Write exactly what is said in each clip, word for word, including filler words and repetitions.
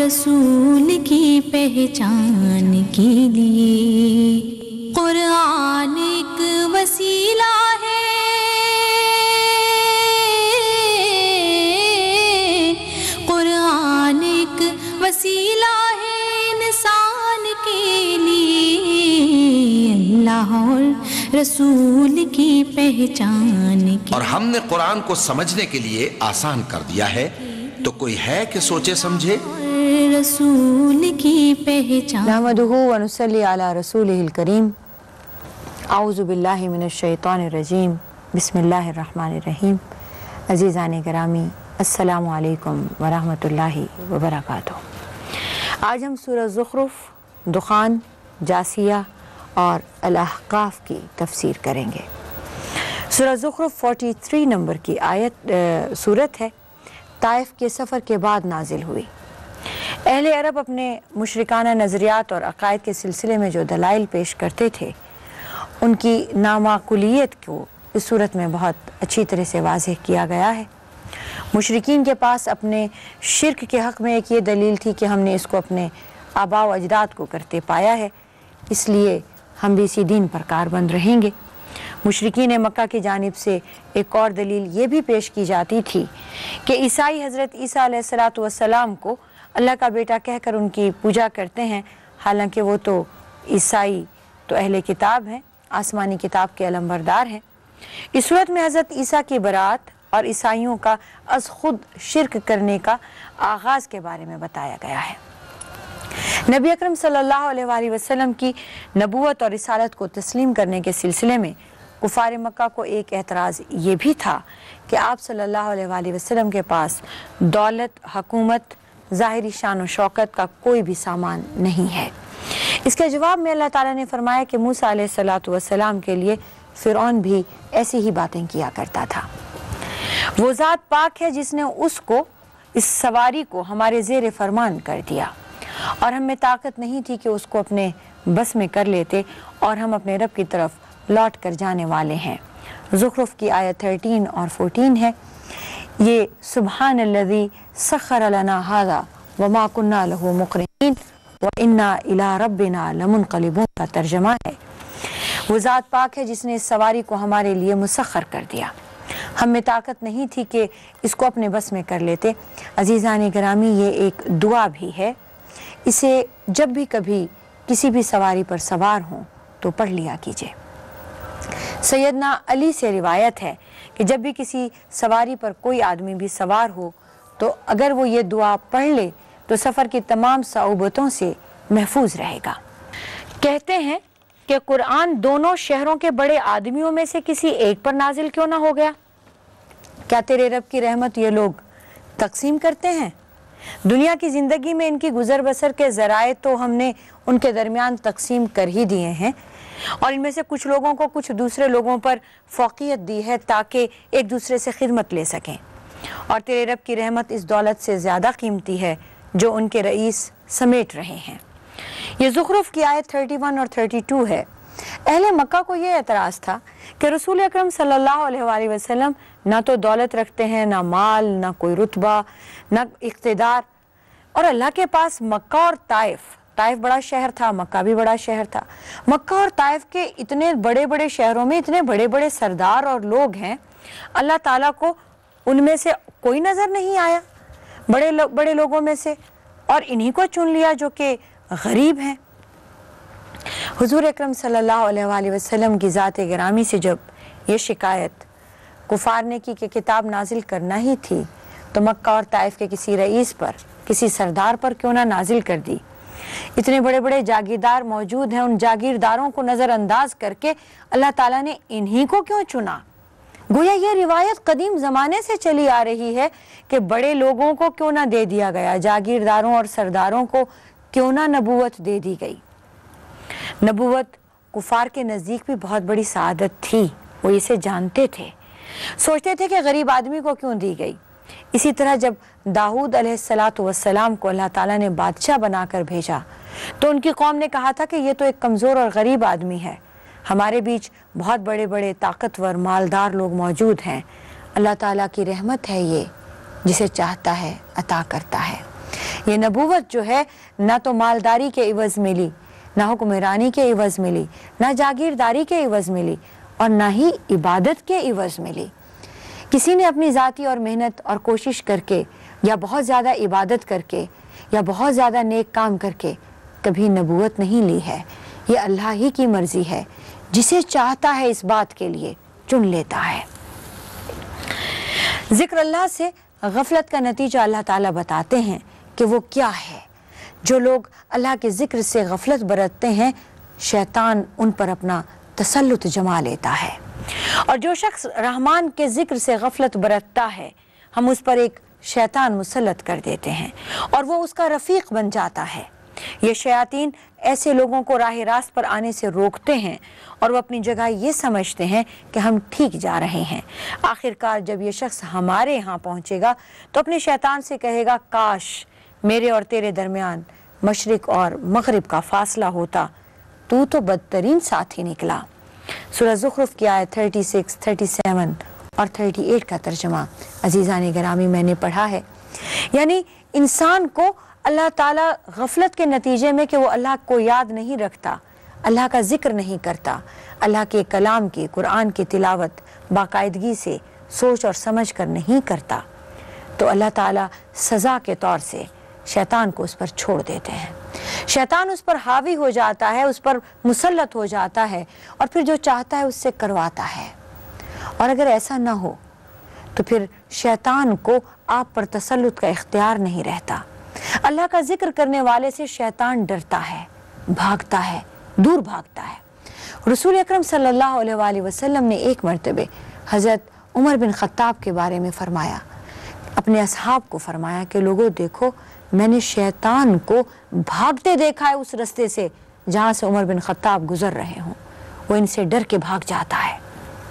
رسول کی پہچان کے لیے قرآن ایک وسیلہ ہے، قرآن ایک وسیلہ ہے انسان کے لیے اللہ اور رسول کی پہچان کے، اور ہم نے قرآن کو سمجھنے کے لیے آسان کر دیا ہے، تو کوئی ہے کہ سوچے سمجھے؟ رسول کی پہچان۔ نحمدہ و نصلی علی رسولہ الکریم۔ اعوذ باللہ من الشیطان الرجیم، بسم اللہ الرحمن الرحیم۔ عزیزان گرامی، السلام علیکم ورحمۃ اللہ وبرکاتہ۔ آج ہم سورہ زخرف، دخان، جاسیہ اور الاحقاف کی تفسیر کریں گے۔ سورہ زخرف تینتالیس نمبر کی آیت سورت ہے، طائف کے سفر کے بعد نازل ہوئی۔ اہل عرب اپنے مشرکانہ نظریات اور عقائد کے سلسلے میں جو دلائل پیش کرتے تھے، ان کی نامعقولیت کو اس صورت میں بہت اچھی طرح سے واضح کیا گیا ہے۔ مشرکین کے پاس اپنے شرک کے حق میں ایک یہ دلیل تھی کہ ہم نے اس کو اپنے آباء و اجداد کو کرتے پایا ہے، اس لیے ہم بھی اسی دین پر کاربند رہیں گے۔ مشرکین مکہ کی جانب سے ایک اور دلیل یہ بھی پیش کی جاتی تھی کہ عیسائی حضرت عیسیٰ علیہ الصلوۃ والسلام کو اللہ کا بیٹا کہہ کر ان کی پوجا کرتے ہیں، حالانکہ وہ تو عیسائی تو اہل کتاب ہیں، آسمانی کتاب کے علمبردار ہیں۔ اس صورت میں حضرت عیسیٰ کی برات اور عیسائیوں کا از خود شرک کرنے کا آغاز کے بارے میں بتایا گیا ہے۔ نبی اکرم صلی اللہ علیہ وآلہ وسلم کی نبوت اور رسالت کو تسلیم کرنے کے سلسلے میں کفار مکہ کو ایک اعتراض یہ بھی تھا کہ آپ صلی اللہ علیہ وآلہ وسلم کے پاس دولت، حکومت، ظاہری شان و شوکت کا کوئی بھی سامان نہیں ہے۔ اس کے جواب میں اللہ تعالیٰ نے فرمایا کہ موسیٰ علیہ الصلوۃ والسلام کے لیے فرعون بھی ایسی ہی باتیں کیا کرتا تھا۔ وہ ذات پاک ہے جس نے اس کو، اس سواری کو ہمارے زیر فرمان کر دیا، اور ہم میں طاقت نہیں تھی کہ اس کو اپنے بس میں کر لیتے، اور ہم اپنے رب کی طرف لوٹ کر جانے والے ہیں۔ زخرف کی آیت تیرہ اور چودہ ہے۔ یہ سبحان الذی سخر لنا ھذا وما كنا له مقرنین وانا الی ربنا لمنقلبون کا ترجمہ ہے۔ وہ ذات پاک ہے جس نے اس سواری کو ہمارے لیے مسخر کر دیا، ہم میں طاقت نہیں تھی کہ اس کو اپنے بس میں کر لیتے۔ عزیزان گرامی، یہ ایک دعا بھی ہے، اسے جب بھی کبھی کسی بھی سواری پر سوار ہوں تو پڑھ لیا کیجیے۔ سیدنا علی سے روایت ہے کہ جب بھی کسی سواری پر کوئی آدمی بھی سوار ہو تو اگر وہ یہ دعا پڑھ لے تو سفر کی تمام صعوبتوں سے محفوظ رہے گا۔ کہتے ہیں کہ قرآن دونوں شہروں کے بڑے آدمیوں میں سے کسی ایک پر نازل کیوں نہ ہو گیا؟ کیا تیرے رب کی رحمت یہ لوگ تقسیم کرتے ہیں؟ دنیا کی زندگی میں ان کی گزر بسر کے ذرائع تو ہم نے ان کے درمیان تقسیم کر ہی دیے ہیں، اور ان میں سے کچھ لوگوں کو کچھ دوسرے لوگوں پر فوقیت دی ہے تاکہ ایک دوسرے سے خدمت لے سکیں، اور تیرے رب کی رحمت اس دولت سے زیادہ قیمتی ہے جو ان کے رئیس سمیٹ رہے ہیں۔ یہ زخرف کی آیت اکتیس اور بتیس ہے۔ اہل مکہ کو یہ اعتراض تھا کہ رسول اکرم صلی اللہ علیہ وآلہ وسلم نہ تو دولت رکھتے ہیں، نہ مال، نہ کوئی رتبہ، نہ اقتدار، اور اللہ کے پاس مکہ اور طائف، طائف بڑا شہر تھا، مکہ بھی بڑا شہر تھا، مکہ اور طائف کے اتنے بڑے بڑے شہروں میں اتنے بڑے بڑے سردار اور لوگ ہیں، اللہ تعالیٰ کو ان میں سے کوئی نظر نہیں آیا بڑے لو بڑے لوگوں میں سے، اور انہی کو چن لیا جو کہ غریب ہیں۔ حضور اکرم صلی اللہ علیہ وآلہ وسلم کی ذات گرامی سے جب یہ شکایت کفار نے کی کہ کتاب نازل کرنا ہی تھی تو مکہ اور طائف کے کسی رئیس پر، کسی سردار پر کیوں نہ نازل کر دی؟ اتنے بڑے بڑے جاگیردار موجود ہیں، ان جاگیرداروں کو نظر انداز کر کے اللہ تعالیٰ نے انہی کو کیوں چنا؟ گویا یہ روایت قدیم زمانے سے چلی آ رہی ہے کہ بڑے لوگوں کو کیوں نہ دے دیا گیا، جاگیرداروں اور سرداروں کو کیوں نہ نبوت دے دی گئی۔ نبوت کفار کے نزدیک بھی بہت بڑی سعادت تھی، وہ اسے جانتے تھے، سوچتے تھے کہ غریب آدمی کو کیوں دی گئی۔ اسی طرح جب داؤد علیہ الصلوۃ والسلام کو اللہ تعالیٰ نے بادشاہ بنا کر بھیجا تو ان کی قوم نے کہا تھا کہ یہ تو ایک کمزور اور غریب آدمی ہے، ہمارے بیچ بہت بڑے بڑے طاقتور مالدار لوگ موجود ہیں، اللہ تعالیٰ کی رحمت ہے یہ، جسے چاہتا ہے عطا کرتا ہے۔ یہ نبوت جو ہے نہ تو مالداری کے عوض ملی، نہ حکمرانی کے عوض ملی، نہ جاگیرداری کے عوض ملی، اور نہ ہی عبادت کے عوض ملی۔ کسی نے اپنی ذاتی اور محنت اور کوشش کر کے یا بہت زیادہ عبادت کر کے یا بہت زیادہ نیک کام کر کے کبھی نبوت نہیں لی ہے۔ یہ اللہ ہی کی مرضی ہے، جسے چاہتا ہے اس بات کے لیے چن لیتا ہے۔ ذکر اللہ سے غفلت کا نتیجہ اللہ تعالیٰ بتاتے ہیں کہ وہ کیا ہے۔ جو لوگ اللہ کے ذکر سے غفلت برتتے ہیں، شیطان ان پر اپنا تسلط جما لیتا ہے، اور جو شخص رحمان کے ذکر سے غفلت برتتا ہے، ہم اس پر ایک شیطان مسلط کر دیتے ہیں اور وہ اس کا رفیق بن جاتا ہے۔ یہ شیاطین ایسے لوگوں کو راہ راست پر آنے سے روکتے ہیں اور وہ اپنی جگہ یہ سمجھتے ہیں کہ ہم ٹھیک جا رہے ہیں۔ آخر کار جب یہ شخص ہمارے ہاں پہنچے گا تو اپنے شیطان سے کہے گا، کاش میرے اور تیرے درمیان مشرق اور مغرب کا فاصلہ ہوتا، تو تو بدترین ساتھی نکلا۔ سورہ زخرف کی آیت چھتیس، سینتیس اور اڑتیس کا ترجمہ عزیزان گرامی میں نے پڑھا ہے۔ یعنی انسان کو اللہ تعالیٰ غفلت کے نتیجے میں کہ وہ اللہ کو یاد نہیں رکھتا، اللہ کا ذکر نہیں کرتا، اللہ کے کلام کی، قرآن کی تلاوت باقاعدگی سے سوچ اور سمجھ کر نہیں کرتا، تو اللہ تعالیٰ سزا کے طور سے شیطان کو اس پر چھوڑ دیتے ہیں۔ شیطان اس پر حاوی ہو جاتا ہے، اس پر مسلط ہو جاتا ہے، اور پھر جو چاہتا ہے اس سے کرواتا ہے۔ اور اگر ایسا نہ ہو تو پھر شیطان کو آپ پر تسلط کا اختیار نہیں رہتا۔ اللہ کا ذکر کرنے والے سے شیطان ڈرتا ہے، بھاگتا ہے، دور بھاگتا ہے۔ رسول اکرم صلی اللہ علیہ وآلہ وسلم نے ایک مرتبہ حضرت عمر بن خطاب کے بارے میں فرمایا، اپنے اصحاب کو فرمایا کہ لوگوں دیکھو، میں نے شیطان کو بھاگتے دیکھا ہے اس رستے سے جہاں سے عمر بن خطاب گزر رہے ہوں، وہ ان سے ڈر کے بھاگ جاتا ہے۔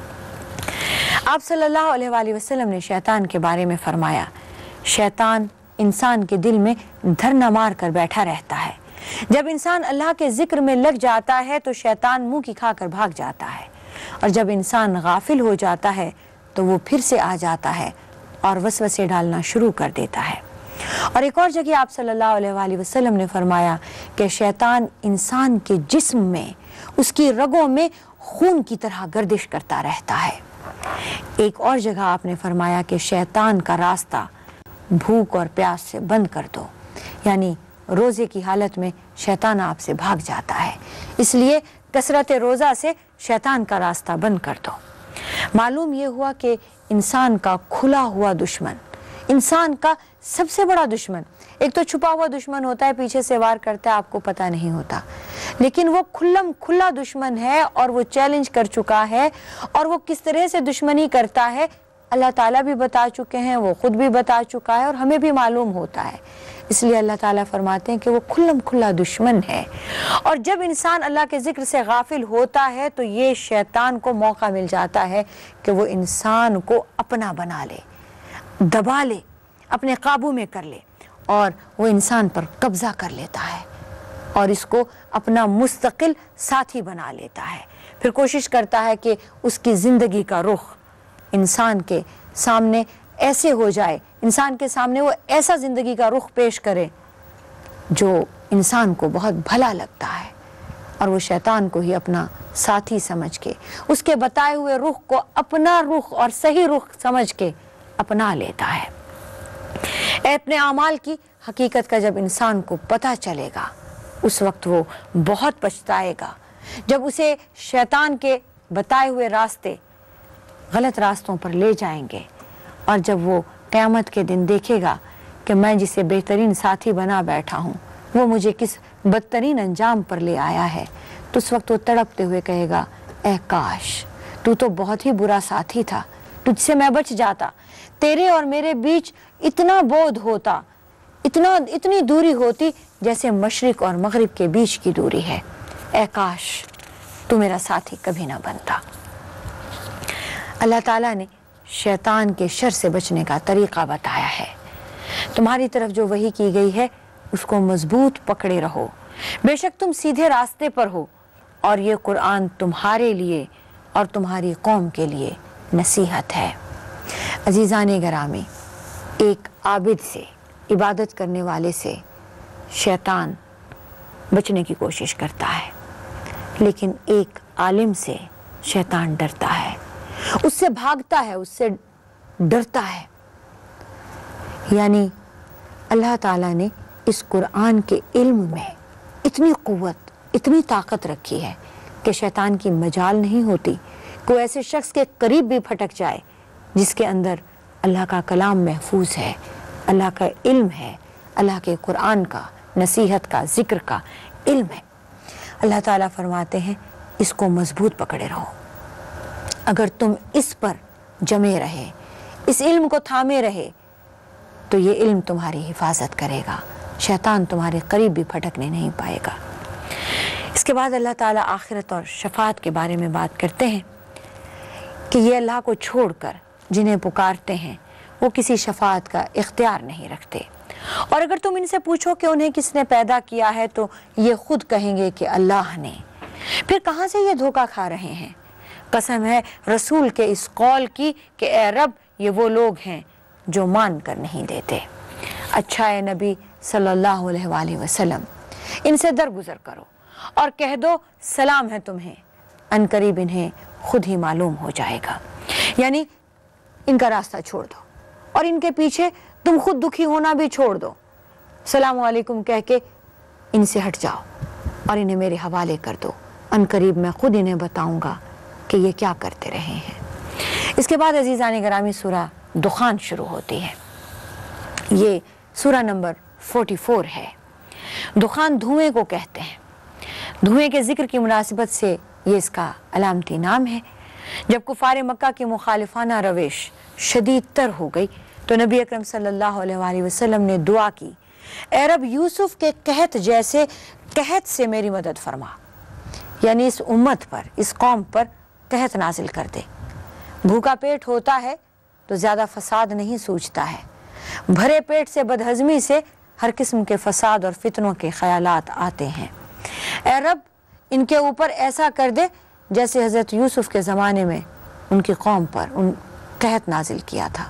آپ صلی اللہ علیہ وآلہ وسلم نے شیطان کے بارے میں فرمایا، شیطان انسان کے دل میں دھرنا مار کر بیٹھا رہتا ہے۔ جب انسان اللہ کے ذکر میں لگ جاتا ہے تو شیطان منہ کی کھا کر بھاگ جاتا ہے، اور جب انسان غافل ہو جاتا ہے تو وہ پھر سے آ جاتا ہے اور وسوسے ڈالنا شروع کر دیتا ہے۔ اور ایک اور جگہ آپ صلی اللہ علیہ وآلہ وسلم نے فرمایا کہ شیطان انسان کے جسم میں، اس کی رگوں میں خون کی طرح گردش کرتا رہتا ہے۔ ایک اور جگہ آپ نے فرمایا کہ شیطان کا راستہ بھوک اور پیاس سے بند کر دو، یعنی روزے کی حالت میں شیطان آپ سے بھاگ جاتا ہے، اس لیے کثرت روزہ سے شیطان کا راستہ بند کر دو۔ معلوم یہ ہوا کہ انسان کا کھلا ہوا دشمن، انسان کا سب سے بڑا دشمن، ایک تو چھپا ہوا دشمن ہوتا ہے، پیچھے سے وار کرتا ہے، آپ کو پتہ نہیں ہوتا، لیکن وہ کھلم کھلا دشمن ہے اور وہ چیلنج کر چکا ہے، اور وہ کس طرح سے دشمنی کرتا ہے اللہ تعالیٰ بھی بتا چکے ہیں، وہ خود بھی بتا چکا ہے، اور ہمیں بھی معلوم ہوتا ہے۔ اس لیے اللہ تعالیٰ فرماتے ہیں کہ وہ کھلم کھلا دشمن ہے، اور جب انسان اللہ کے ذکر سے غافل ہوتا ہے تو یہ شیطان کو موقع مل جاتا ہے کہ وہ انسان کو اپنا بنا لے، دبا لے، اپنے قابو میں کر لے، اور وہ انسان پر قبضہ کر لیتا ہے اور اس کو اپنا مستقل ساتھی بنا لیتا ہے۔ پھر کوشش کرتا ہے کہ اس کی زندگی کا رخ انسان کے سامنے ایسے ہو جائے، انسان کے سامنے وہ ایسا زندگی کا رخ پیش کرے جو انسان کو بہت بھلا لگتا ہے، اور وہ شیطان کو ہی اپنا ساتھی سمجھ کے، اس کے بتائے ہوئے رخ کو اپنا رخ اور صحیح رخ سمجھ کے اپنا لیتا ہے۔ اپنے اعمال کی حقیقت کا جب انسان کو پتہ چلے گا، اس وقت وہ بہت پچھتائے گا، جب اسے شیطان کے بتائے ہوئے راستے غلط راستوں پر لے جائیں گے، اور جب وہ قیامت کے دن دیکھے گا کہ میں جسے بہترین ساتھی بنا بیٹھا ہوں وہ مجھے کس بدترین انجام پر لے آیا ہے، تو اس وقت وہ تڑپتے ہوئے کہے گا، اے کاش تو تو بہت ہی برا ساتھی تھا، تجھ سے میں بچ جاتا، تیرے اور میرے بیچ اتنا بودھ ہوتا، اتنا اتنی دوری ہوتی جیسے مشرق اور مغرب کے بیچ کی دوری ہے، اے کاش تو میرا ساتھی کبھی نہ بنتا۔ اللہ تعالیٰ نے شیطان کے شر سے بچنے کا طریقہ بتایا ہے۔ تمہاری طرف جو وحی کی گئی ہے اس کو مضبوط پکڑے رہو، بے شک تم سیدھے راستے پر ہو، اور یہ قرآن تمہارے لیے اور تمہاری قوم کے لیے نصیحت ہے۔ عزیزان گرامی، ایک عابد سے عبادت کرنے والے سے شیطان بچنے کی کوشش کرتا ہے، لیکن ایک عالم سے شیطان ڈرتا ہے، اس سے بھاگتا ہے، اس سے ڈرتا ہے۔ یعنی اللہ تعالیٰ نے اس قرآن کے علم میں اتنی قوت، اتنی طاقت رکھی ہے کہ شیطان کی مجال نہیں ہوتی کوئی ایسے شخص کے قریب بھی پھٹک جائے جس کے اندر اللہ کا کلام محفوظ ہے، اللہ کا علم ہے، اللہ کے قرآن کا، نصیحت کا، ذکر کا علم ہے۔ اللہ تعالیٰ فرماتے ہیں اس کو مضبوط پکڑے رہو، اگر تم اس پر جمے رہے، اس علم کو تھامے رہے تو یہ علم تمہاری حفاظت کرے گا، شیطان تمہارے قریب بھی پھٹکنے نہیں پائے گا۔ اس کے بعد اللہ تعالیٰ آخرت اور شفاعت کے بارے میں بات کرتے ہیں کہ یہ اللہ کو چھوڑ کر جنہیں پکارتے ہیں وہ کسی شفاعت کا اختیار نہیں رکھتے، اور اگر تم ان سے پوچھو کہ انہیں کس نے پیدا کیا ہے تو یہ خود کہیں گے کہ اللہ نے۔ پھر کہاں سے یہ دھوکہ کھا رہے ہیں؟ قسم ہے رسول کے اس قول کی کہ اے رب یہ وہ لوگ ہیں جو مان کر نہیں دیتے۔ اچھا اے نبی صلی اللہ علیہ وآلہ وسلم ان سے درگزر کرو اور کہہ دو سلام ہے تمہیں، ان قریب انہیں خود ہی معلوم ہو جائے گا۔ یعنی ان کا راستہ چھوڑ دو اور ان کے پیچھے تم خود دکھی ہونا بھی چھوڑ دو، السلام علیکم کہہ کے ان سے ہٹ جاؤ اور انہیں میرے حوالے کر دو، ان قریب میں خود انہیں بتاؤں گا کہ یہ کیا کرتے رہے ہیں۔ اس کے بعد عزیزان گرامی سورہ دخان شروع ہوتی ہے۔ یہ سورہ نمبر چوالیس ہے۔ دخان دھوئیں کو کہتے ہیں، دھوئیں کے ذکر کی مناسبت سے یہ اس کا علامتی نام ہے۔ جب کفار مکہ کی مخالفانہ روش شدید تر ہو گئی تو نبی اکرم صلی اللہ علیہ وآلہ وسلم نے دعا کی، اے رب یوسف کے قحط جیسے قحط سے میری مدد فرما، یعنی اس امت پر، اس قوم پر قحط نازل کر دے۔ بھوکا پیٹ ہوتا ہے تو زیادہ فساد نہیں سوچتا ہے، بھرے پیٹ سے بدہضمی سے ہر قسم کے فساد اور فتنوں کے خیالات آتے ہیں۔ اے رب ان کے اوپر ایسا کر دے جیسے حضرت یوسف کے زمانے میں ان کی قوم پر ان قحط نازل کیا تھا۔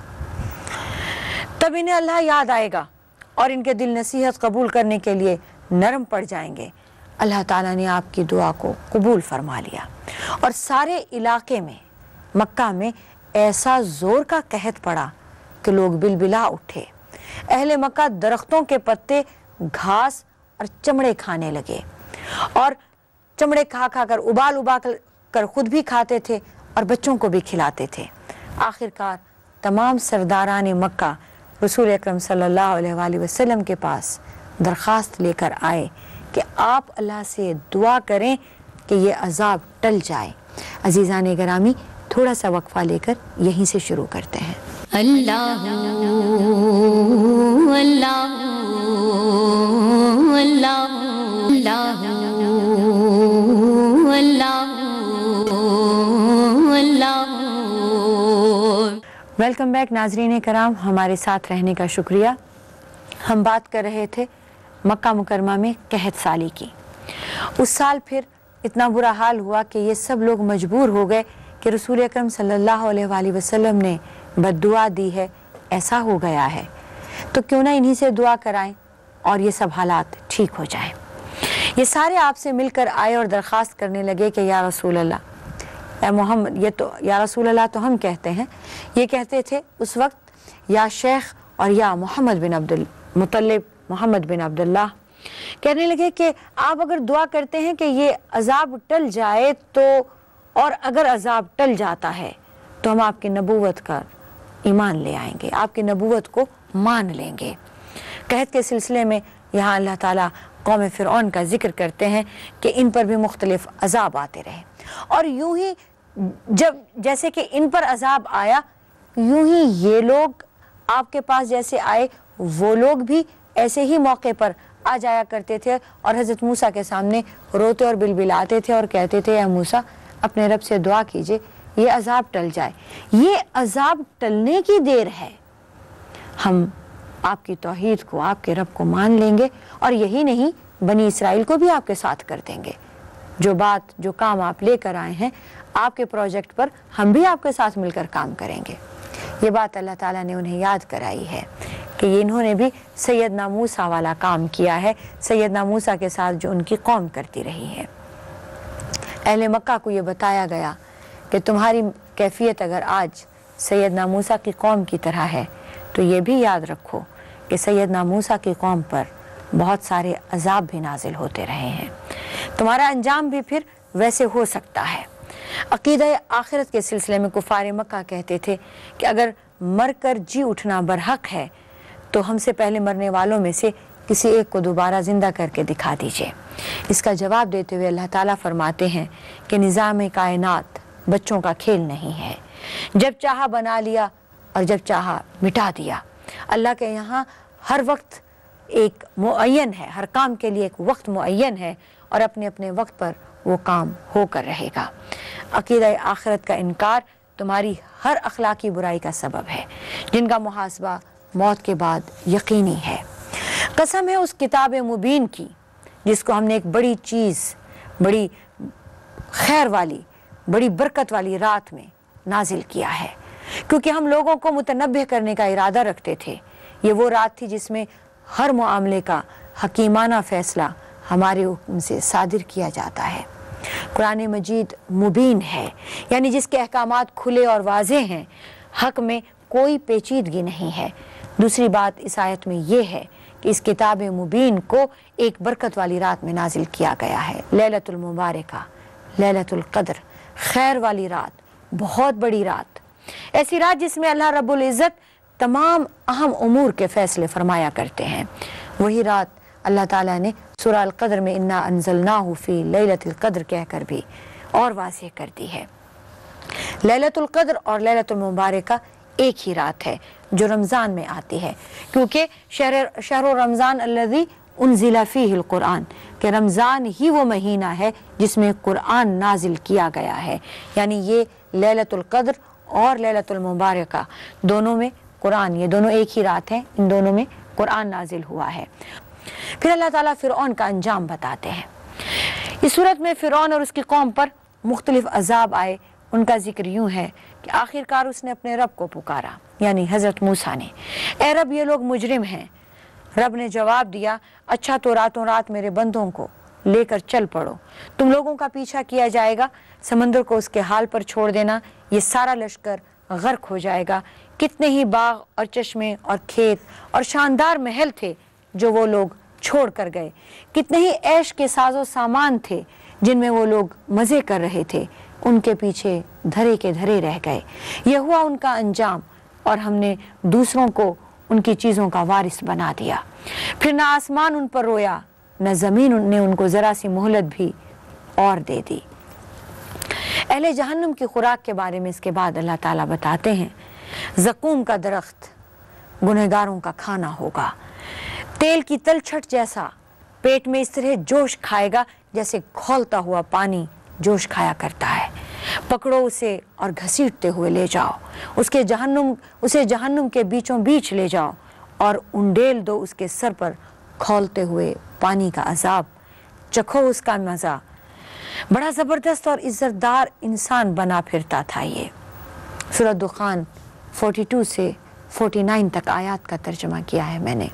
تب انہیں اللہ یاد آئے گا اور ان کے دل نصیحت قبول کرنے کے لیے نرم پڑ جائیں گے۔ اللہ تعالیٰ نے آپ کی دعا کو قبول فرما لیا اور سارے علاقے میں، مکہ میں ایسا زور کا قحط پڑا کہ لوگ بلبلا اٹھے۔ اہل مکہ درختوں کے پتے، گھاس اور چمڑے کھانے لگے اور چمڑے کھا کھا کر ابال ابال کر خود بھی کھاتے تھے اور بچوں کو بھی کھلاتے تھے۔ آخر کار تمام سرداران مکہ رسول اکرم صلی اللہ علیہ وآلہ وسلم کے پاس درخواست لے کر آئے کہ آپ اللہ سے دعا کریں کہ یہ عذاب ٹل جائے۔ عزیزان گرامی تھوڑا سا وقفہ لے کر یہیں سے شروع کرتے ہیں۔ اللہ اللہ اللہ اللہ اللہ۔ ویلکم بیک ناظرین کرام، ہمارے ساتھ رہنے کا شکریہ۔ ہم بات کر رہے تھے مکہ مکرمہ میں قحط سالی کی۔ اس سال پھر اتنا برا حال ہوا کہ یہ سب لوگ مجبور ہو گئے کہ رسول اکرم صلی اللہ علیہ وآلہ وسلم نے بد دعا دی ہے، ایسا ہو گیا ہے تو کیوں نہ انہی سے دعا کرائیں اور یہ سب حالات ٹھیک ہو جائیں۔ یہ سارے آپ سے مل کر آئے اور درخواست کرنے لگے کہ یا رسول اللہ، اے محمد، یہ تو یا رسول اللہ تو ہم کہتے ہیں، یہ کہتے تھے اس وقت یا شیخ اور یا محمد بن عبد المطلب، محمد بن عبداللہ، کہنے لگے کہ آپ اگر دعا کرتے ہیں کہ یہ عذاب ٹل جائے تو، اور اگر عذاب ٹل جاتا ہے تو ہم آپ کی نبوت کا ایمان لے آئیں گے، آپ کی نبوت کو مان لیں گے۔ قحط کے سلسلے میں یہاں اللہ تعالیٰ قوم فرعون کا ذکر کرتے ہیں کہ ان پر بھی مختلف عذاب آتے رہے، اور یوں ہی جب جیسے کہ ان پر عذاب آیا، یوں ہی یہ لوگ آپ کے پاس جیسے آئے، وہ لوگ بھی ایسے ہی موقع پر آ جایا کرتے تھے اور حضرت موسیٰ کے سامنے روتے اور بلبلاتے تھے اور کہتے تھے اے موسیٰ اپنے رب سے دعا کیجئے یہ عذاب ٹل جائے۔ یہ عذاب ٹلنے کی دیر ہے، ہم آپ کی توحید کو، آپ کے رب کو مان لیں گے، اور یہی نہیں بنی اسرائیل کو بھی آپ کے ساتھ کر دیں گے۔ جو بات، جو کام آپ لے کر آئے ہیں آپ کے پروجیکٹ پر، ہم بھی آپ کے ساتھ مل کر کام کریں گے۔ یہ بات اللہ تعالیٰ نے انہیں یاد کرائی ہے کہ یہ انہوں نے بھی سیدنا موسیٰ والا کام کیا ہے، سیدنا موسیٰ کے ساتھ جو ان کی قوم کرتی رہی ہے۔ اہل مکہ کو یہ بتایا گیا کہ تمہاری کیفیت اگر آج سیدنا موسیٰ کی قوم کی طرح ہے تو یہ بھی یاد رکھو کہ سیدنا موسیٰ کی قوم پر بہت سارے عذاب بھی نازل ہوتے رہے ہیں، تمہارا انجام بھی پھر ویسے ہو سکتا ہے۔ عقیدہ آخرت کے سلسلے میں کفار مکہ کہتے تھے کہ اگر مر کر جی اٹھنا برحق ہے تو ہم سے پہلے مرنے والوں میں سے کسی ایک کو دوبارہ زندہ کر کے دکھا دیجئے۔ اس کا جواب دیتے ہوئے اللہ تعالیٰ فرماتے ہیں کہ نظام کائنات بچوں کا کھیل نہیں ہے، جب چاہا بنا لیا اور جب چاہا مٹا دیا۔ اللہ کے یہاں ہر وقت ایک معین ہے، ہر کام کے لیے ایک وقت معین ہے اور اپنے اپنے وقت پر وہ کام ہو کر رہے گا۔ عقیدہ آخرت کا انکار تمہاری ہر اخلاقی برائی کا سبب ہے جن کا محاسبہ موت کے بعد یقینی ہے۔ قسم ہے اس کتاب مبین کی جس کو ہم نے ایک بڑی چیز، بڑی خیر والی، بڑی برکت والی رات میں نازل کیا ہے، کیونکہ ہم لوگوں کو متنبہ کرنے کا ارادہ رکھتے تھے۔ یہ وہ رات تھی جس میں ہر معاملے کا حکیمانہ فیصلہ ہمارے حکم سے صادر کیا جاتا ہے۔ قرآن مجید مبین ہے، یعنی جس کے احکامات کھلے اور واضح ہیں، حق میں کوئی پیچیدگی نہیں ہے۔ دوسری بات اس آیت میں یہ ہے کہ اس کتاب مبین کو ایک برکت والی رات میں نازل کیا گیا ہے، لیلۃ المبارکہ، لیلۃ القدر، خیر والی رات، بہت بڑی رات، ایسی رات جس میں اللہ رب العزت تمام اہم امور کے فیصلے فرمایا کرتے ہیں۔ وہی رات اللہ تعالیٰ نے سورہ القدر میں انا انزلناہ فی لیلۃ القدر کہہ کر بھی اور واضح کر دی ہے۔ لیلۃ القدر اور لیلۃ المبارکہ ایک ہی رات ہے جو رمضان میں آتی ہے، کیونکہ شہر شہر رمضان الذی انزل فیہ القرآن، کہ رمضان ہی وہ مہینہ ہے جس میں قرآن نازل کیا گیا ہے، یعنی یہ لیلۃ القدر اور لیلۃ المبارکہ دونوں میں قرآن، یہ دونوں ایک ہی رات ہیں، ان دونوں میں قرآن نازل ہوا ہے۔ پھر اللہ تعالیٰ فرعون کا انجام بتاتے ہیں۔ اس صورت میں فرعون اور اس کی قوم پر مختلف عذاب آئے۔ ان کا ذکر یوں ہے کہ آخر کار اس نے اپنے رب کو پکارا، یعنی حضرت موسیٰ نے، اے رب یہ لوگ مجرم ہیں۔ رب نے جواب دیا، اچھا تو راتوں رات میرے بندوں کو لے کر چل پڑو، تم لوگوں کا پیچھا کیا جائے گا، سمندر کو اس کے حال پر چھوڑ دینا، یہ سارا لشکر غرق ہو جائے گا۔ کتنے ہی باغ اور چشمے اور کھیت اور شاندار محل تھے جو وہ لوگ چھوڑ کر گئے، کتنے ہی عیش کے ساز و سامان تھے جن میں وہ لوگ مزے کر رہے تھے، ان کے پیچھے دھرے کے دھرے رہ گئے۔ یہ ہوا ان کا انجام، اور ہم نے دوسروں کو ان کی چیزوں کا وارث بنا دیا۔ پھر نہ آسمان ان پر رویا، نہ زمین نے ان کو ذرا سی مہلت بھی اور دے دی۔ اہل جہنم کی خوراک کے بارے میں اس کے بعد اللہ تعالیٰ بتاتے ہیں، زقوم کا درخت گنہگاروں کا کھانا ہوگا، تیل کی تلچھٹ جیسا پیٹ میں اس طرح جوش کھائے گا جیسے کھولتا ہوا پانی جوش کھایا کرتا ہے۔ پکڑو اسے اور گھسیٹتے ہوئے لے جاؤ، اس کے جہنم اسے جہنم کے بیچوں بیچ لے جاؤ اور انڈیل دو اس کے سر پر کھولتے ہوئے پانی کا عذاب، چکھو اس کا مزہ۔ بڑا زبردست اور عزت دار انسان بنا پھرتا تھا یہ۔ سورہ دخان بائیس سے انچاس تک آیات کا ترجمہ کیا ہے میں نے۔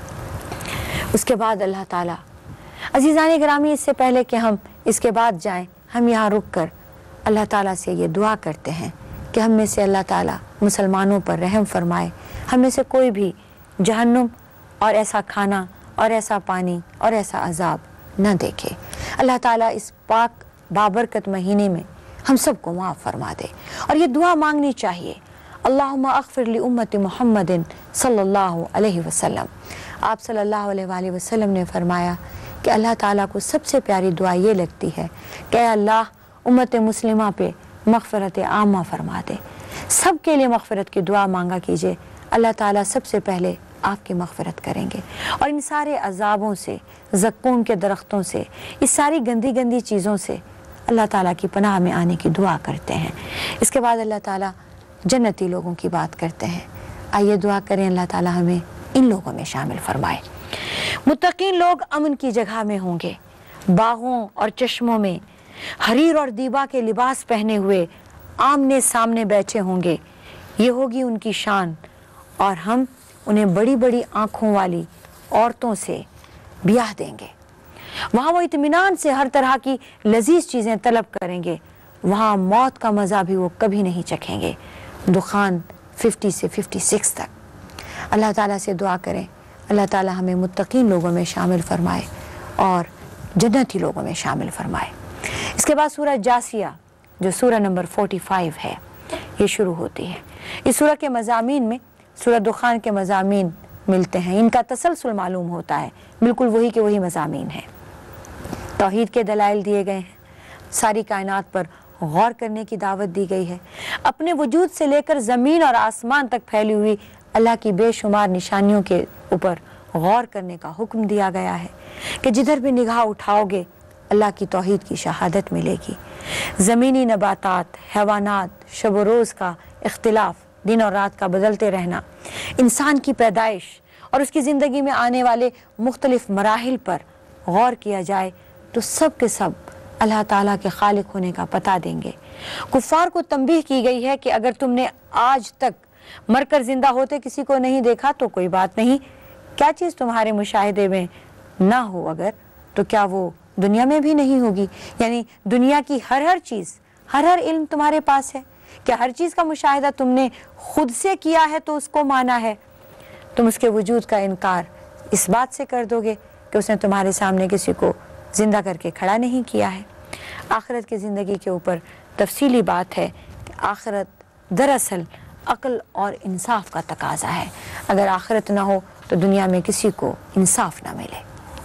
اس کے بعد اللہ تعالیٰ، عزیزان گرامی، اس سے پہلے کہ ہم اس کے بعد جائیں، ہم یہاں رک کر اللہ تعالیٰ سے یہ دعا کرتے ہیں کہ ہم میں سے اللہ تعالیٰ مسلمانوں پر رحم فرمائے، ہم میں سے کوئی بھی جہنم اور ایسا کھانا اور ایسا پانی اور ایسا عذاب نہ دیکھے۔ اللہ تعالیٰ اس پاک بابرکت مہینے میں ہم سب کو معاف فرما دے، اور یہ دعا مانگنی چاہیے، اللہم اغفر لامت محمد صلی اللہ علیہ وسلم۔ آپ صلی اللہ علیہ وآلہ وسلم نے فرمایا کہ اللہ تعالیٰ کو سب سے پیاری دعا یہ لگتی ہے کہ اے اللہ امت مسلمہ پہ مغفرت عامہ فرما دے، سب کے لیے مغفرت کی دعا مانگا کیجئے، اللہ تعالیٰ سب سے پہلے آپ کی مغفرت کریں گے۔ اور ان سارے عذابوں سے، زقوم کے درختوں سے، اس ساری گندی گندی چیزوں سے اللہ تعالیٰ کی پناہ میں آنے کی دعا کرتے ہیں۔ اس کے بعد اللہ تعالیٰ جنتی لوگوں کی بات کرتے ہیں۔ آئیے دعا کریں اللہ تعالیٰ ہمیں ان لوگوں میں شامل فرمائے۔ متقین لوگ امن کی جگہ میں ہوں گے، باغوں اور چشموں میں حریر اور دیبا کے لباس پہنے ہوئے آمنے سامنے بیٹھے ہوں گے۔ یہ ہوگی ان کی شان، اور ہم انہیں بڑی بڑی آنکھوں والی عورتوں سے بیاہ دیں گے۔ وہاں وہ اطمینان سے ہر طرح کی لذیذ چیزیں طلب کریں گے، وہاں موت کا مزہ بھی وہ کبھی نہیں چکھیں گے۔ دخان ففٹی سے ففٹی سکس تک۔ اللہ تعالیٰ سے دعا کریں اللہ تعالیٰ ہمیں متقین لوگوں میں شامل فرمائے اور جنتی لوگوں میں شامل فرمائے۔ اس کے بعد سورہ جاسیہ جو سورہ نمبر فورٹی فائیو ہے یہ شروع ہوتی ہے۔ اس سورہ کے مضامین میں سورہ دخان کے مضامین ملتے ہیں، ان کا تسلسل معلوم ہوتا ہے، بالکل وہی کے وہی مضامین ہیں۔ توحید کے دلائل دیے گئے ہیں، ساری کائنات پر غور کرنے کی دعوت دی گئی ہے، اپنے وجود سے لے کر زمین اور آسمان تک پھیلی ہوئی اللہ کی بے شمار نشانیوں کے اوپر غور کرنے کا حکم دیا گیا ہے کہ جدھر بھی نگاہ اٹھاؤ گے اللہ کی توحید کی شہادت ملے گی۔ زمینی نباتات، حیوانات، شب و روز کا اختلاف، دن اور رات کا بدلتے رہنا، انسان کی پیدائش اور اس کی زندگی میں آنے والے مختلف مراحل پر غور کیا جائے تو سب کے سب اللہ تعالیٰ کے خالق ہونے کا پتہ دیں گے۔ کفار کو تنبیہ کی گئی ہے کہ اگر تم نے آج تک مر کر زندہ ہوتے کسی کو نہیں دیکھا تو کوئی بات نہیں، کیا چیز تمہارے مشاہدے میں نہ ہو اگر تو کیا وہ دنیا میں بھی نہیں ہوگی؟ یعنی دنیا کی ہر ہر چیز، ہر ہر علم تمہارے پاس ہے، کیا ہر چیز کا مشاہدہ تم نے خود سے کیا ہے تو اس کو مانا ہے؟ تم اس کے وجود کا انکار اس بات سے کر دو گے کہ اس نے تمہارے سامنے کسی کو زندہ کر کے کھڑا نہیں کیا ہے۔ آخرت کی زندگی کے اوپر تفصیلی بات ہے کہ آخرت دراصل عقل اور انصاف کا تقاضا ہے، اگر آخرت نہ ہو تو دنیا میں کسی کو انصاف نہ ملے۔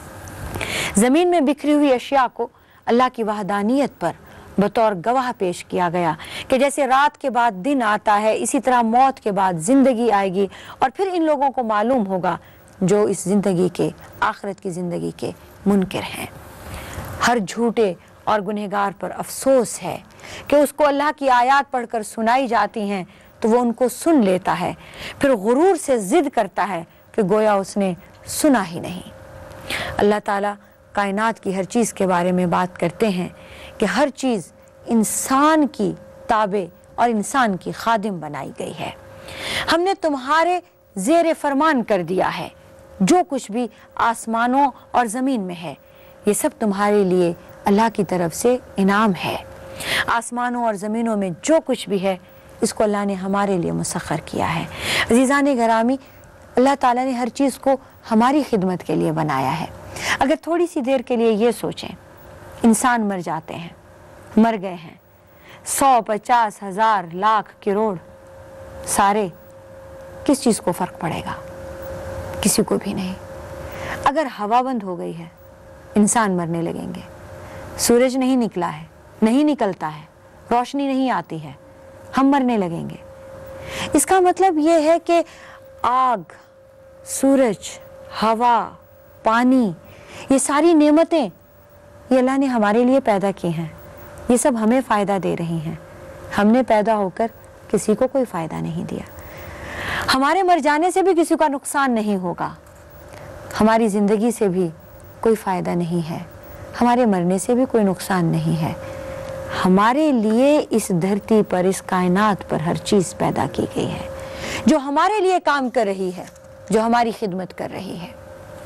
زمین میں بکھری ہوئی اشیاء کو اللہ کی وحدانیت پر بطور گواہ پیش کیا گیا کہ جیسے رات کے بعد دن آتا ہے اسی طرح موت کے بعد زندگی آئے گی، اور پھر ان لوگوں کو معلوم ہوگا جو اس زندگی کے، آخرت کی زندگی کے منکر ہیں۔ ہر جھوٹے اور گنہگار پر افسوس ہے کہ اس کو اللہ کی آیات پڑھ کر سنائی جاتی ہیں تو وہ ان کو سن لیتا ہے، پھر غرور سے ضد کرتا ہے کہ گویا اس نے سنا ہی نہیں۔ اللہ تعالیٰ کائنات کی ہر چیز کے بارے میں بات کرتے ہیں کہ ہر چیز انسان کی تابع اور انسان کی خادم بنائی گئی ہے۔ ہم نے تمہارے زیر فرمان کر دیا ہے، جو کچھ بھی آسمانوں اور زمین میں ہے یہ سب تمہارے لیے اللہ کی طرف سے انعام ہے۔ آسمانوں اور زمینوں میں جو کچھ بھی ہے اس کو اللہ نے ہمارے لیے مسخر کیا ہے۔ عزیزان گرامی، اللہ تعالیٰ نے ہر چیز کو ہماری خدمت کے لیے بنایا ہے۔ اگر تھوڑی سی دیر کے لیے یہ سوچیں، انسان مر جاتے ہیں، مر گئے ہیں، سو پچاس ہزار لاکھ کروڑ، سارے، کس چیز کو فرق پڑے گا؟ کسی کو بھی نہیں۔ اگر ہوا بند ہو گئی ہے انسان مرنے لگیں گے، سورج نہیں نکلا ہے، نہیں نکلتا ہے، روشنی نہیں آتی ہے، ہم مرنے لگیں گے۔ اس کا مطلب یہ ہے کہ آگ، سورج، ہوا، پانی، یہ ساری نعمتیں یہ اللہ نے ہمارے لیے پیدا کی ہیں، یہ سب ہمیں فائدہ دے رہی ہیں۔ ہم نے پیدا ہو کر کسی کو کوئی فائدہ نہیں دیا۔ ہمارے مر جانے سے بھی کسی کا نقصان نہیں ہوگا، ہماری زندگی سے بھی کوئی فائدہ نہیں ہے، ہمارے مرنے سے بھی کوئی نقصان نہیں ہے۔ ہمارے لیے اس دھرتی پر، اس کائنات پر ہر چیز پیدا کی گئی ہے جو ہمارے لیے کام کر رہی ہے، جو ہماری خدمت کر رہی ہے۔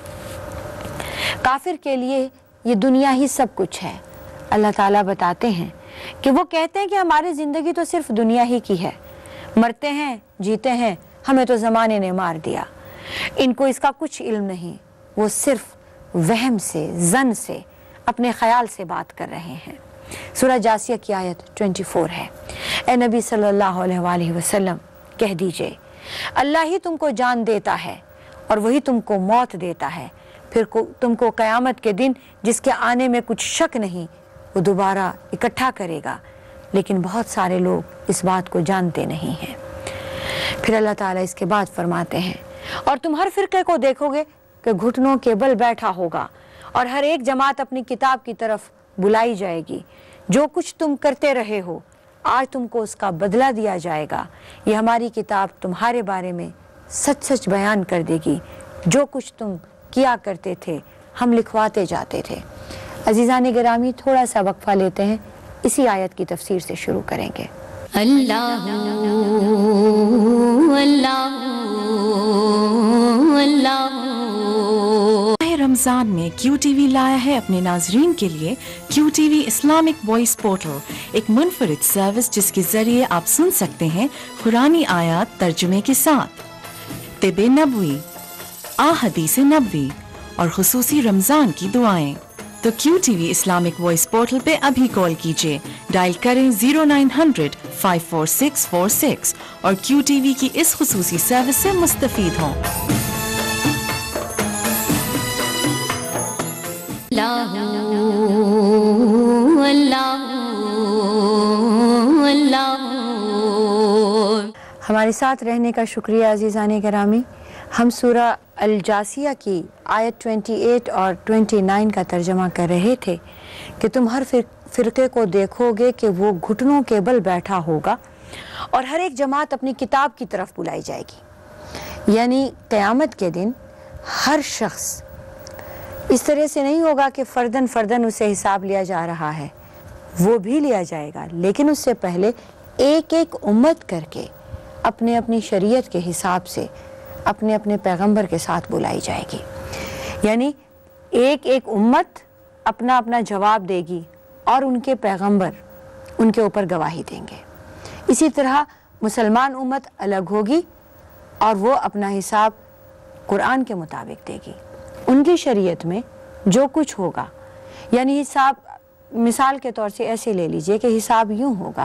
کافر کے لیے یہ دنیا ہی سب کچھ ہے۔ اللہ تعالیٰ بتاتے ہیں کہ وہ کہتے ہیں کہ ہماری زندگی تو صرف دنیا ہی کی ہے، مرتے ہیں، جیتے ہیں، ہمیں تو زمانے نے مار دیا۔ ان کو اس کا کچھ علم نہیں، وہ صرف وہم سے، ظن سے، اپنے خیال سے بات کر رہے ہیں۔ سورہ جاسیہ کی آیت چوبیس ہے، اے نبی صلی اللہ علیہ وآلہ وسلم کہہ دیجئے، اللہ ہی تم کو جان دیتا ہے اور وہی تم کو موت دیتا ہے، پھر تم کو قیامت کے دن جس کے آنے میں کچھ شک نہیں وہ دوبارہ اکٹھا کرے گا، لیکن بہت سارے لوگ اس بات کو جانتے نہیں ہیں۔ پھر اللہ تعالیٰ اس کے بعد فرماتے ہیں، اور تم ہر فرقے کو دیکھو گے کہ گھٹنوں کے بل بیٹھا ہوگا اور ہر ایک جماعت اپنی کتاب کی طرف بلائی جائے گی، جو کچھ تم کرتے رہے ہو آج تم کو اس کا بدلہ دیا جائے گا، یہ ہماری کتاب تمہارے بارے میں سچ سچ بیان کر دے گی، جو کچھ تم کیا کرتے تھے ہم لکھواتے جاتے تھے۔ عزیزان گرامی، تھوڑا سا وقفہ لیتے ہیں، اسی آیت کی تفسیر سے شروع کریں گے۔ اللہ اللہ اللہ۔ ماہ رمضان میں کیو ٹی وی لایا ہے اپنے ناظرین کے لیے Q T V Islamic voice portal, ایک منفرد سروس جس کے ذریعے آپ سن سکتے ہیں قرآنی آیات ترجمے کے ساتھ، طب نبوی، احادیث نبوی اور خصوصی رمضان کی دعائیں۔ تو Q T V Islamic voice portal پہ ابھی کال کیجئے، ڈائل کریں zero nine hundred five four six four six اور کیو ٹی وی کی اس خصوصی سروس سے مستفید ہوں۔ اللہ اللہ اللہ۔ ہمارے ساتھ رہنے کا شکریہ عزیزان گرامی۔ ہم سورہ الجاسیہ کی آیت اٹھائیس اور انیس کا ترجمہ کر رہے تھے کہ تم ہر فرقے کو دیکھو گے کہ وہ گھٹنوں کے بل بیٹھا ہوگا اور ہر ایک جماعت اپنی کتاب کی طرف بلائی جائے گی، یعنی قیامت کے دن ہر شخص اس طرح سے نہیں ہوگا کہ فردن فردن اسے حساب لیا جا رہا ہے، وہ بھی لیا جائے گا، لیکن اس سے پہلے ایک ایک امت کر کے اپنے اپنی شریعت کے حساب سے اپنے اپنے پیغمبر کے ساتھ بلائی جائے گی، یعنی ایک ایک امت اپنا اپنا جواب دے گی اور ان کے پیغمبر ان کے اوپر گواہی دیں گے۔ اسی طرح مسلمان امت الگ ہوگی اور وہ اپنا حساب قرآن کے مطابق دے گی، ان کی شریعت میں جو کچھ ہوگا، یعنی حساب مثال کے طور سے ایسے لے لیجئے کہ حساب یوں ہوگا،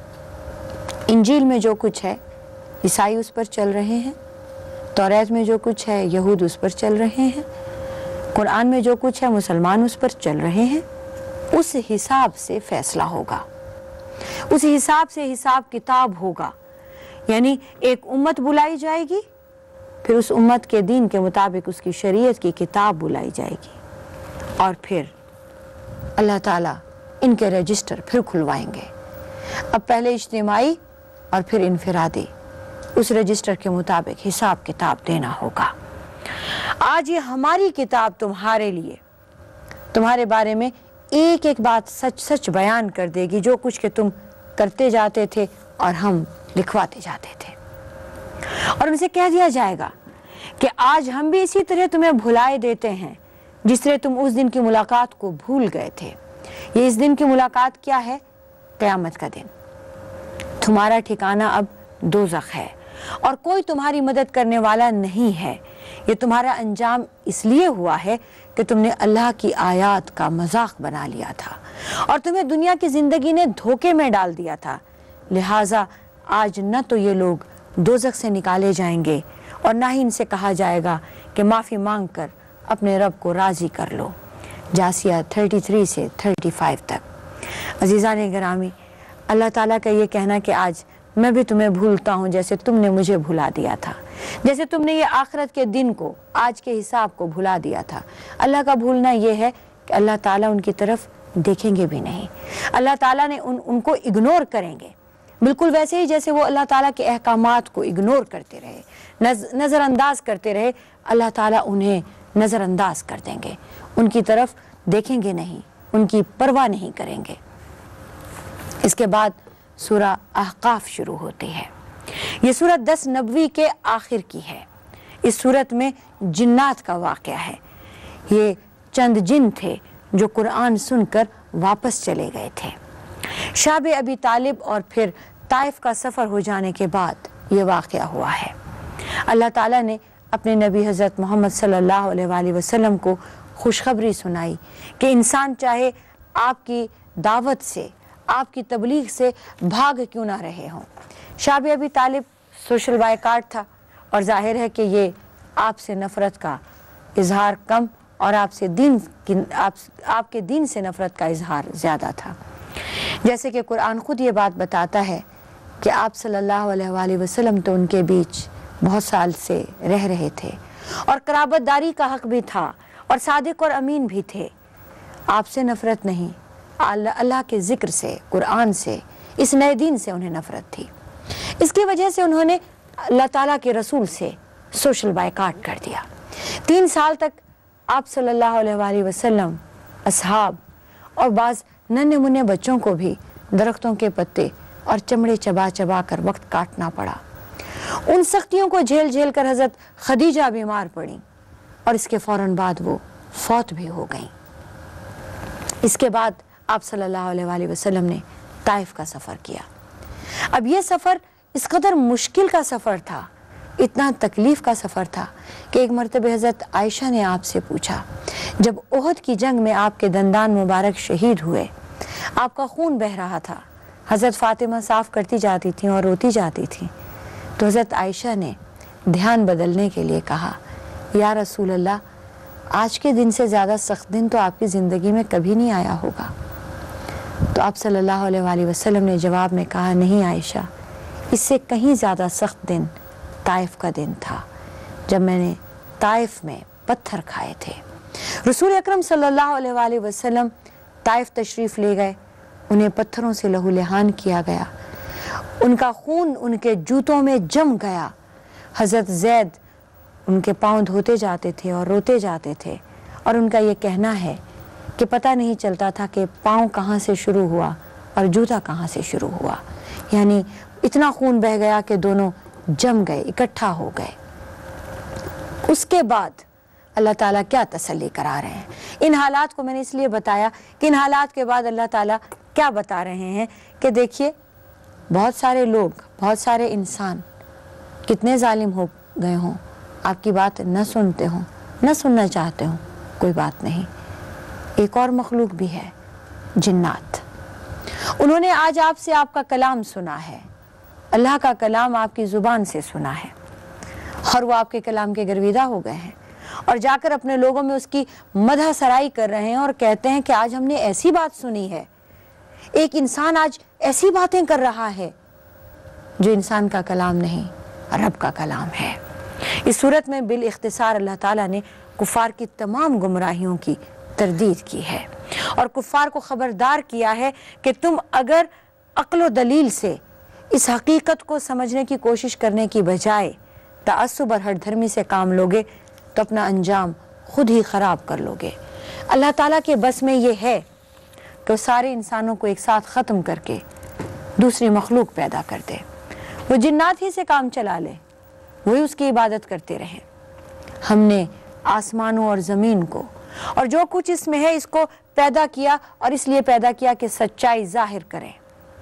انجیل میں جو کچھ ہے عیسائی اس پر چل رہے ہیں، توریت میں جو کچھ ہے یہود اس پر چل رہے ہیں، قرآن میں جو کچھ ہے مسلمان اس پر چل رہے ہیں، اس حساب سے فیصلہ ہوگا، اس حساب سے حساب کتاب ہوگا، یعنی ایک امت بلائی جائے گی، پھر اس امت کے دین کے مطابق اس کی شریعت کی کتاب بلائی جائے گی، اور پھر اللہ تعالیٰ ان کے رجسٹر پھر کھلوائیں گے۔ اب پہلے اجتماعی اور پھر انفرادی اس رجسٹر کے مطابق حساب کتاب دینا ہوگا۔ آج یہ ہماری کتاب تمہارے لیے تمہارے بارے میں ایک ایک بات سچ سچ بیان کر دے گی، جو کچھ کہ تم کرتے جاتے تھے اور ہم لکھواتے جاتے تھے، اور ان سے کہہ دیا جائے گا کہ آج ہم بھی اسی طرح تمہیں بھلائے دیتے ہیں جس طرح تم اس دن کی ملاقات کو بھول گئے تھے۔ یہ اس دن کی ملاقات کیا ہے؟ قیامت کا دن۔ تمہارا ٹھکانہ اب دوزخ ہے اور کوئی تمہاری مدد کرنے والا نہیں ہے۔ یہ تمہارا انجام اس لیے ہوا ہے کہ تم نے اللہ کی آیات کا مذاق بنا لیا تھا اور تمہیں دنیا کی زندگی نے دھوکے میں ڈال دیا تھا، لہٰذا آج نہ تو یہ لوگ دوزخ سے نکالے جائیں گے اور نہ ہی ان سے کہا جائے گا کہ معافی مانگ کر اپنے رب کو راضی کر لو۔ جاسیہ تینتیس سے پینتیس تک۔ عزیزان گرامی، اللہ تعالیٰ کا یہ کہنا کہ آج میں بھی تمہیں بھولتا ہوں جیسے تم نے مجھے بھلا دیا تھا، جیسے تم نے یہ آخرت کے دن کو، آج کے حساب کو بھلا دیا تھا۔ اللہ کا بھولنا یہ ہے کہ اللہ تعالیٰ ان کی طرف دیکھیں گے بھی نہیں، اللہ تعالیٰ نے ان ان کو اگنور کریں گے، بالکل ویسے ہی جیسے وہ اللہ تعالیٰ کے احکامات کو اگنور کرتے رہے، نظر انداز کرتے رہے، اللہ تعالیٰ انہیں نظر انداز کر دیں گے، ان کی طرف دیکھیں گے نہیں، ان کی پرواہ نہیں کریں گے۔ اس کے بعد سورہ احقاف شروع ہوتی ہے۔ یہ سورت دس نبوی کے آخر کی ہے۔ اس سورت میں جنات کا واقعہ ہے۔ یہ چند جن تھے جو قرآن سن کر واپس چلے گئے تھے۔ شعب ابی طالب اور پھر طائف کا سفر ہو جانے کے بعد یہ واقعہ ہوا ہے۔ اللہ تعالیٰ نے اپنے نبی حضرت محمد صلی اللہ علیہ وآلہ وسلم کو خوشخبری سنائی کہ انسان چاہے آپ کی دعوت سے، آپ کی تبلیغ سے بھاگ کیوں نہ رہے ہوں۔ شعب ابی طالب سوشل بائیکاٹ تھا اور ظاہر ہے کہ یہ آپ سے نفرت کا اظہار کم اور آپ سے دین کی آپ, آپ کے دین سے نفرت کا اظہار زیادہ تھا۔ جیسے کہ قرآن خود یہ بات بتاتا ہے کہ آپ صلی اللہ علیہ وآلہ وسلم تو ان کے بیچ بہت سال سے رہ رہے تھے اور قرابت داری کا حق بھی تھا اور صادق اور امین بھی تھے۔ آپ سے نفرت نہیں، اللہ کے ذکر سے، قرآن سے، اس نئے دین سے انہیں نفرت تھی۔ اس کی وجہ سے انہوں نے اللہ تعالیٰ کے رسول سے سوشل بائیکاٹ کر دیا۔ تین سال تک آپ صلی اللہ علیہ وآلہ وسلم، اصحاب اور بعض ننھے منھے بچوں کو بھی درختوں کے پتے اور چمڑے چبا چبا کر وقت کاٹنا پڑا۔ ان سختیوں کو جھیل جھیل کر حضرت خدیجہ بیمار پڑیں اور اس کے فوراً بعد وہ فوت بھی ہو گئیں۔ اس کے بعد آپ صلی اللہ علیہ وآلہ وسلم نے طائف کا سفر کیا۔ اب یہ سفر اس قدر مشکل کا سفر تھا، اتنا تکلیف کا سفر تھا کہ ایک مرتبہ حضرت عائشہ نے آپ سے پوچھا، جب احد کی جنگ میں آپ کے دندان مبارک شہید ہوئے، آپ کا خون بہہ رہا تھا، حضرت فاطمہ صاف کرتی جاتی تھیں اور روتی جاتی تھیں، تو حضرت عائشہ نے دھیان بدلنے کے لیے کہا، یا رسول اللہ، آج کے دن سے زیادہ سخت دن تو آپ کی زندگی میں کبھی نہیں آیا ہوگا۔ تو آپ صلی اللہ علیہ وآلہ وسلم نے جواب میں کہا، نہیں عائشہ، اس سے کہیں زیادہ سخت دن طائف کا دن تھا، جب میں نے طائف میں پتھر کھائے تھے۔ رسول اکرم صلی اللہ علیہ وآلہ وسلم طائف تشریف لے گئے، انہیں پتھروں سے لہو لہان کیا گیا، ان کا خون ان کے جوتوں میں جم گیا۔ حضرت زید ان کے پاؤں دھوتے جاتے تھے اور روتے جاتے تھے، اور ان کا یہ کہنا ہے کہ پتہ نہیں چلتا تھا کہ پاؤں کہاں سے شروع ہوا اور جوتا کہاں سے شروع ہوا، یعنی اتنا خون بہہ گیا کہ دونوں جم گئے، اکٹھا ہو گئے۔ اس کے بعد اللہ تعالیٰ کیا تسلی کرا رہے ہیں؟ ان حالات کو میں نے اس لیے بتایا کہ ان حالات کے بعد اللہ تعالیٰ کیا بتا رہے ہیں کہ دیکھیے، بہت سارے لوگ، بہت سارے انسان کتنے ظالم ہو گئے ہوں، آپ کی بات نہ سنتے ہوں، نہ سننا چاہتے ہوں، کوئی بات نہیں، ایک اور مخلوق بھی ہے، جنات۔ انہوں نے آج آپ سے آپ کا کلام سنا ہے، اللہ کا کلام آپ کی زبان سے سنا ہے، اور وہ آپ کے کلام کے گرویدہ ہو گئے ہیں، اور جا کر اپنے لوگوں میں اس کی مدح سرائی کر رہے ہیں اور کہتے ہیں کہ آج ہم نے ایسی بات سنی ہے، ایک انسان آج ایسی باتیں کر رہا ہے جو انسان کا کلام نہیں، رب کا کلام ہے۔ اس صورت میں بالاختصار اللہ تعالیٰ نے کفار کی تمام گمراہیوں کی تردید کی ہے، اور کفار کو خبردار کیا ہے کہ تم اگر عقل و دلیل سے اس حقیقت کو سمجھنے کی کوشش کرنے کی بجائے تعصب اور ہٹ دھرمی سے کام لوگے تو اپنا انجام خود ہی خراب کر لوگے۔ اللہ تعالیٰ کے بس میں یہ ہے کہ وہ سارے انسانوں کو ایک ساتھ ختم کر کے دوسری مخلوق پیدا کر دے، وہ جنات ہی سے کام چلا لے، وہی اس کی عبادت کرتے رہیں۔ ہم نے آسمانوں اور زمین کو اور جو کچھ اس میں ہے اس کو پیدا کیا، اور اس لیے پیدا کیا کہ سچائی ظاہر کریں۔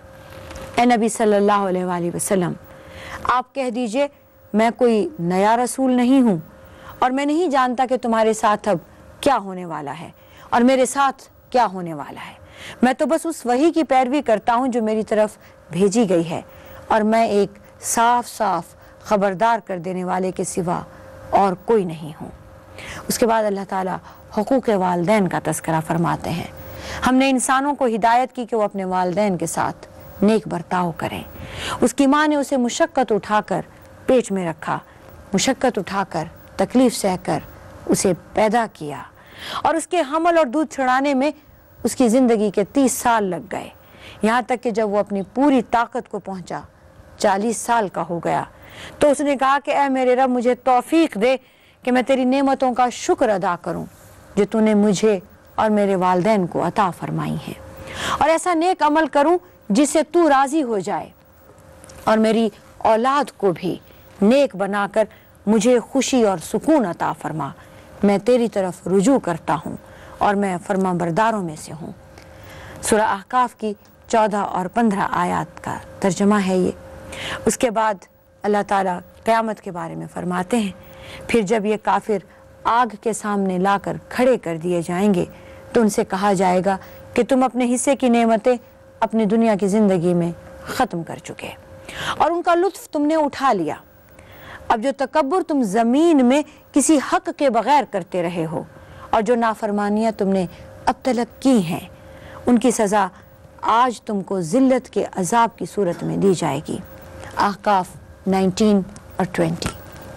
اے نبی صلی اللہ علیہ وآلہ وسلم، آپ کہہ دیجئے میں کوئی نیا رسول نہیں ہوں، اور میں نہیں جانتا کہ تمہارے ساتھ اب کیا ہونے والا ہے اور میرے ساتھ کیا ہونے والا ہے، میں تو بس اس وحی کی پیروی کرتا ہوں جو میری طرف بھیجی گئی ہے، اور میں ایک صاف صاف خبردار کر دینے والے کے سوا اور کوئی نہیں ہوں۔ اس کے بعد اللہ تعالیٰ حقوق والدین کا تذکرہ فرماتے ہیں۔ ہم نے انسانوں کو ہدایت کی کہ وہ اپنے والدین کے ساتھ نیک برتاؤ کریں۔ اس کی ماں نے اسے مشقت اٹھا کر پیٹ میں رکھا، مشقت اٹھا کر تکلیف سہ کر اسے پیدا کیا، اور اس کے حمل اور دودھ چھڑانے میں اس کی زندگی کے تیس سال لگ گئے، یہاں تک کہ جب وہ اپنی پوری طاقت کو پہنچا، چالیس سال کا ہو گیا، تو اس نے کہا کہ اے میرے رب، مجھے توفیق دے کہ میں تیری نعمتوں کا شکر ادا کروں جو تو نے مجھے اور میرے والدین کو عطا فرمائی ہیں، اور ایسا نیک عمل کروں جس سے تو راضی ہو جائے، اور میری اولاد کو بھی نیک بنا کر مجھے خوشی اور سکون عطا فرما، میں تیری طرف رجوع کرتا ہوں اور میں فرما برداروں میں سے ہوں۔ سورہ احقاف کی چودہ اور پندرہ آیات کا ترجمہ ہے یہ۔ اس کے بعد اللہ تعالیٰ قیامت کے بارے میں فرماتے ہیں، پھر جب یہ کافر آگ کے سامنے لا کر کھڑے کر دیے جائیں گے تو ان سے کہا جائے گا کہ تم اپنے حصے کی نعمتیں اپنی دنیا کی زندگی میں ختم کر چکے، اور ان کا لطف تم نے اٹھا لیا، اب جو تکبر تم زمین میں کسی حق کے بغیر کرتے رہے ہو اور جو نافرمانیاں تم نے اب تلک کی ہیں، ان کی سزا آج تم کو ذلت کے عذاب کی صورت میں دی جائے گی۔ احقاف نائنٹین اور ٹوینٹی۔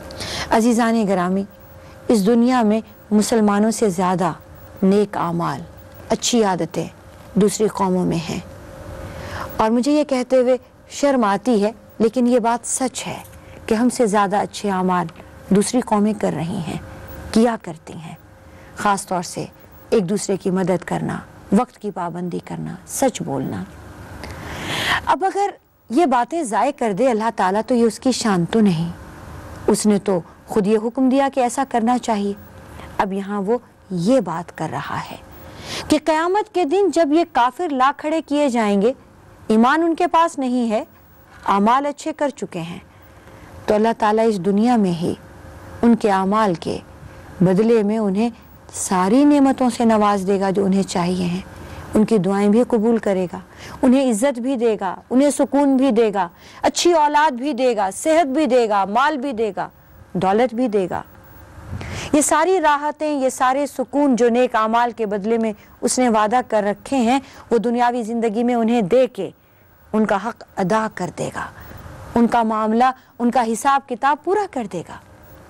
عزیزان گرامی، اس دنیا میں مسلمانوں سے زیادہ نیک اعمال، اچھی عادتیں دوسری قوموں میں ہیں، اور مجھے یہ کہتے ہوئے شرم آتی ہے، لیکن یہ بات سچ ہے کہ ہم سے زیادہ اچھے اعمال دوسری قومیں کر رہی ہیں، کیا کرتی ہیں، خاص طور سے ایک دوسرے کی مدد کرنا، وقت کی پابندی کرنا، سچ بولنا۔ اب اگر یہ باتیں ضائع کر دے اللہ تعالیٰ تو یہ اس کی شان تو نہیں، اس نے تو خود یہ حکم دیا کہ ایسا کرنا چاہیے۔ اب یہاں وہ یہ بات کر رہا ہے کہ قیامت کے دن جب یہ کافر لا کھڑے کیے جائیں گے، ایمان ان کے پاس نہیں ہے، اعمال اچھے کر چکے ہیں، تو اللہ تعالیٰ اس دنیا میں ہی ان کے اعمال کے بدلے میں انہیں ساری نعمتوں سے نواز دے گا جو انہیں چاہیے ہیں، ان کی دعائیں بھی قبول کرے گا، انہیں عزت بھی دے گا، انہیں سکون بھی دے گا، اچھی اولاد بھی دے گا، صحت بھی دے گا، مال بھی دے گا، دولت بھی دے گا۔ یہ ساری راحتیں، یہ سارے سکون جو نیک اعمال کے بدلے میں اس نے وعدہ کر رکھے ہیں، وہ دنیاوی زندگی میں انہیں دے کے ان کا حق ادا کر دے گا، ان کا معاملہ، ان کا حساب کتاب پورا کر دے گا۔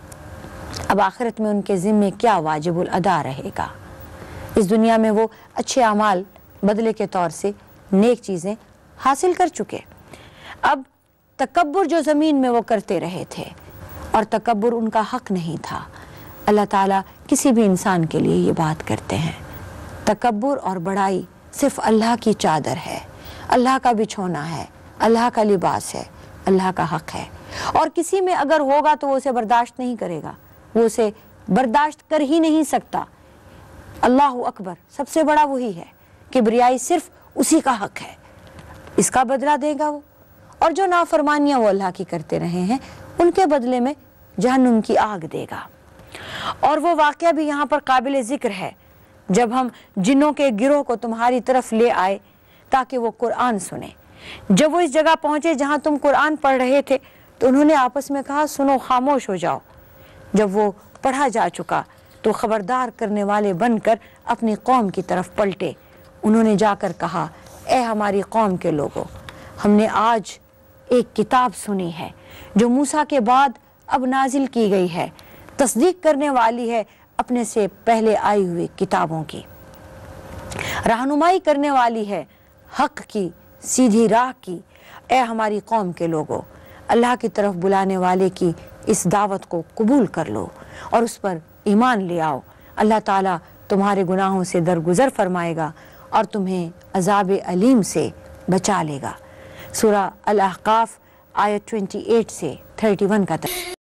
اب آخرت میں ان کے ذمے کیا واجب الادا رہے گا؟ اس دنیا میں وہ اچھے اعمال بدلے کے طور سے نیک چیزیں حاصل کر چکے، اب تکبر جو زمین میں وہ کرتے رہے تھے، اور تکبر ان کا حق نہیں تھا۔ اللہ تعالیٰ کسی بھی انسان کے لیے یہ بات کرتے ہیں، تکبر اور بڑائی صرف اللہ کی چادر ہے، اللہ کا بچھونا ہے، اللہ کا لباس ہے، اللہ کا حق ہے، اور کسی میں اگر ہوگا تو وہ اسے برداشت نہیں کرے گا، وہ اسے برداشت کر ہی نہیں سکتا۔ اللہ اکبر، سب سے بڑا وہی ہے، کبریائی صرف اسی کا حق ہے، اس کا بدلہ دے گا وہ، اور جو نافرمانیاں وہ اللہ کی کرتے رہے ہیں ان کے بدلے میں جہنم کی آگ دے گا۔ اور وہ واقعہ بھی یہاں پر قابل ذکر ہے، جب ہم جنوں کے گروہ کو تمہاری طرف لے آئے تاکہ وہ قرآن سنیں۔ جب وہ اس جگہ پہنچے جہاں تم قرآن پڑھ رہے تھے تو انہوں نے آپس میں کہا سنو، خاموش ہو جاؤ۔ جب وہ پڑھا جا چکا تو خبردار کرنے والے بن کر اپنی قوم کی طرف پلٹے، انہوں نے جا کر کہا اے ہماری قوم کے لوگوں، ہم نے آج ایک کتاب سنی ہے جو موسیٰ کے بعد اب نازل کی گئی ہے، تصدیق کرنے والی ہے اپنے سے پہلے آئی ہوئی کتابوں کی، رہنمائی کرنے والی ہے حق کی، سیدھی راہ کی۔ اے ہماری قوم کے لوگوں، اللہ کی طرف بلانے والے کی اس دعوت کو قبول کر لو اور اس پر ایمان لے آؤ، اللہ تعالیٰ تمہارے گناہوں سے درگزر فرمائے گا اور تمہیں عذاب علیم سے بچا لے گا۔ سورہ الاحقاف آیت اٹھائیس سے اکتیس کا ترجمہ۔